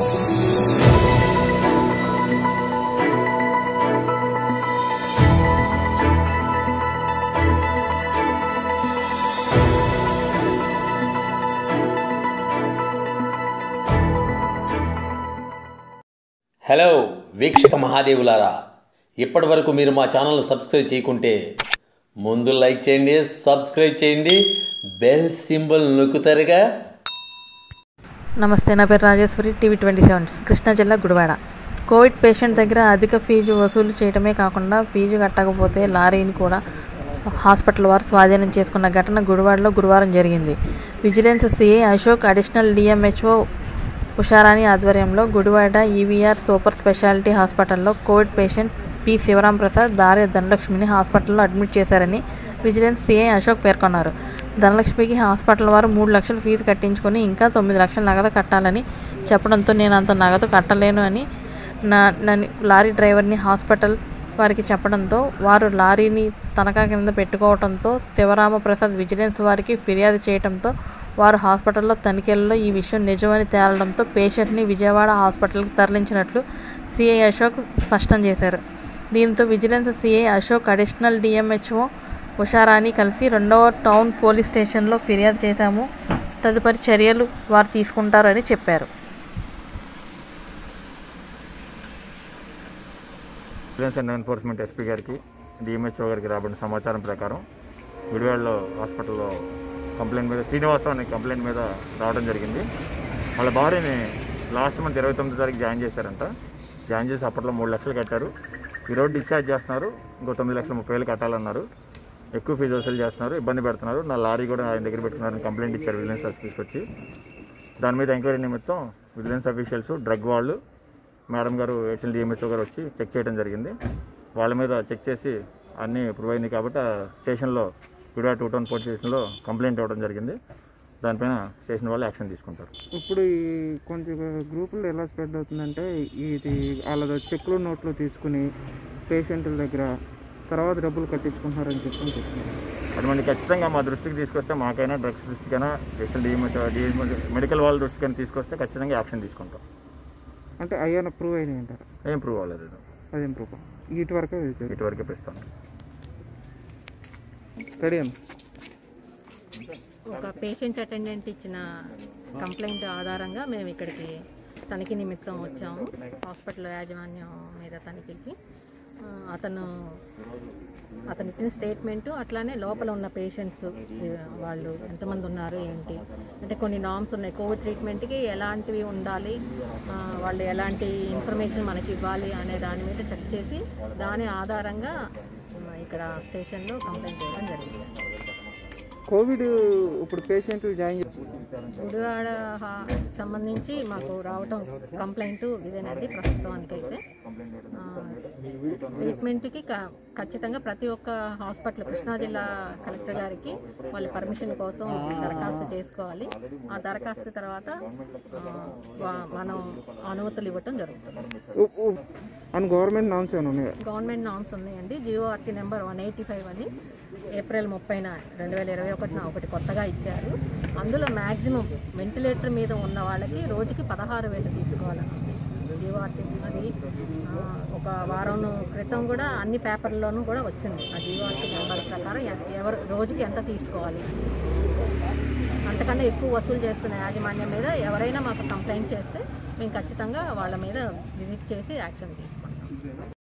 Hello వీక్షక మహాదేవులారా, ఇప్పటి వరకు మీరు మా ఛానల్ని సబ్స్క్రైబ్ చేయకుంటే ముందు లైక్ చేయండి, సబ్స్క్రైబ్ చేయండి, బెల్ సింబల్ నొక్కుతారుగా. నమస్తే, నా పేరు రాజేశ్వరి, టీవీ 27, కృష్ణా జిల్లా గుడివాడ. కోవిడ్ పేషెంట్ దగ్గర అధిక ఫీజు వసూలు చేయడమే కాకుండా ఫీజు కట్టకపోతే లారీని కూడా హాస్పిటల్ వారు స్వాధీనం చేసుకున్న ఘటన గుడివాడలో గురువారం జరిగింది. Vigilance CI Ashok, additional DMHO Usharani ఆధ్వర్యంలో గుడివాడ ఈవీఆర్ సూపర్ స్పెషాలిటీ హాస్పిటల్లో covid patient P Sivaram Prasad భార్య ధనలక్ష్మిని హాస్పిటల్లో అడ్మిట్ చేశారని విజిలెన్స్ సిఐ అశోక్ పేర్కొన్నారు. ధనలక్ష్మికి హాస్పిటల్ వారు 3 లక్షలు ఫీజు కట్టించుకొని ఇంకా 9 లక్షల నగదు కట్టాలని చెప్పడంతో నేను అంత నగదు కట్టలేను అని లారీ డ్రైవర్ని హాస్పిటల్ వారికి చెప్పడంతో వారు లారీని తనఖా కింద పెట్టుకోవడంతో శివరామప్రసాద్ విజిలెన్స్ వారికి ఫిర్యాదు చేయడంతో వారు హాస్పిటల్లో తనిఖీలలో ఈ విషయం నిజమని తేలడంతో పేషెంట్ని విజయవాడ హాస్పిటల్కి తరలించినట్లు సిఐ అశోక్ స్పష్టం చేశారు. దీంతో vigilance CI Ashok, additional DMHO Usharani కలిసి 2వ టౌన్ పోలీస్ స్టేషన్లో ఫిర్యాదు చేశాము. తదుపరి చర్యలు వారు తీసుకుంటారని చెప్పారు. విజిలెన్స్ అండ్ ఎన్ఫోర్స్మెంట్ ఎస్పీ గారికి, డిఎంహెచ్ఓ గారికి రాబడిన సమాచారం ప్రకారం గుడివాడలో హాస్పిటల్లో కంప్లైంట్ మీద శ్రీనివాసరావు అనే కంప్లైంట్ మీద రావడం జరిగింది. వాళ్ళ భార్యని లాస్ట్ మంత్ 29వ తారీఖు జాయిన్ చేశారంట. జాయిన్ చేసి అప్పట్లో 3 లక్షలు కట్టారు. ఈరోజు డిశ్చార్జ్ చేస్తున్నారు. ఇంకో 9,30,000 కట్టాలన్నారు. ఎక్కువ ఫీజు వసూలు చేస్తున్నారు, ఇబ్బంది పెడుతున్నారు, నా లారీ కూడా ఆయన దగ్గర పెట్టుకున్నారని కంప్లైంట్ ఇచ్చారు విజిలెన్స్ ఆఫీస్కి వచ్చి. దాని మీద ఎంక్వైరీ నిమిత్తం విజిలెన్స్ అఫీషియల్స్, డ్రగ్ వాళ్ళు, మేడం గారు, హెచ్ఎల్ డిఎంహెచ్ఓ గారు వచ్చి చెక్ చేయడం జరిగింది. వాళ్ళ మీద చెక్ చేసి అన్నీ ప్రూవ్ అయింది కాబట్టి ఆ స్టేషన్లో గుడివాడ 2 టౌన్ పోలీస్ స్టేషన్లో కంప్లైంట్ ఇవ్వడం జరిగింది. దానిపైన స్టేషన్ వాళ్ళు యాక్షన్ తీసుకుంటారు. ఇప్పుడు ఈ కొంచెం గ్రూపుల్లో ఎలా స్ప్రెడ్ అవుతుందంటే ఇది వాళ్ళ చెక్లు నోట్లు తీసుకుని పేషెంట్ల దగ్గర తర్వాత డబ్బులు కట్టించుకుంటున్నారని చెప్తున్నారు. అటువంటి ఖచ్చితంగా మా దృష్టికి తీసుకొస్తే, మాకైనా డ్రగ్స్ దృష్టికైనా హెచ్ఎల్ డిఎంహెచ్ఓ మెడికల్ వాళ్ళ దృష్టికైనా తీసుకొస్తే ఖచ్చితంగా యాక్షన్ తీసుకుంటాం. అంటే అయ్యాన ప్రూవ్ అయినాయి అంటారు? ఏం ప్రూవ్ అవ్వలేదు. అదేం ప్రూవ్ ఇటువరకే పెస్తాను. రెడీ అన్న. ఒక పేషెంట్ అటెండెంట్ ఇచ్చిన కంప్లైంట్ ఆధారంగా మేము ఇక్కడికి తనిఖీ నిమిత్తం వచ్చాము. హాస్పిటల్ యాజమాన్యం మీద తనిఖీకి అతను ఇచ్చిన స్టేట్మెంటు, అట్లానే లోపల ఉన్న పేషెంట్స్ వాళ్ళు ఎంతమంది ఉన్నారు ఏంటి అంటే కొన్ని నామ్స్ ఉన్నాయి. కోవిడ్ ట్రీట్మెంట్కి ఎలాంటివి ఉండాలి, వాళ్ళు ఎలాంటి ఇన్ఫర్మేషన్ మనకి ఇవ్వాలి అనే దాని మీద చెక్ చేసి దాని ఆధారంగా ఇక్కడ స్టేషన్లో కంప్లైంట్ చేయడం జరిగింది. కోవిడ్ ఇప్పుడు పేషెంట్లు జాయిన్ గుడివాడ సంబంధించి మాకు రావటం కంప్లైంట్ ఇదేనండి. ప్రస్తుతానికి అయితే ట్రీట్మెంట్కి ఖచ్చితంగా ప్రతి ఒక్క హాస్పిటల్ కృష్ణా జిల్లా కలెక్టర్ గారికి వాళ్ళ పర్మిషన్ కోసం దరఖాస్తు చేసుకోవాలి. ఆ దరఖాస్తు తర్వాత మనం అనుమతులు ఇవ్వటం జరుగుతుంది. గవర్నమెంట్ నామ్స్ గవర్నమెంట్ నామ్స్ ఉన్నాయండి. జిఓఆర్టీ నెంబర్ 185 అని ఏప్రిల్ 30న 2021 ఒకటి కొత్తగా ఇచ్చారు. అందులో మ్యాక్సిమం వెంటిలేటర్ మీద ఉన్న వాళ్ళకి రోజుకి 16,000 తీసుకోవాలని జిఓఆర్టీ. అది ఒక వారం క్రితం కూడా అన్ని పేపర్లోనూ కూడా వచ్చింది. ఆ జిఓఆర్టీ నెంబర్ ప్రకారం ఎవరు రోజుకి ఎంత తీసుకోవాలి. అంతకన్నా ఎక్కువ వసూలు చేస్తున్న యాజమాన్యం మీద ఎవరైనా మాకు కంప్లైంట్ చేస్తే మేము ఖచ్చితంగా వాళ్ళ మీద విజిట్ చేసి యాక్షన్ తీసుకుంటాం.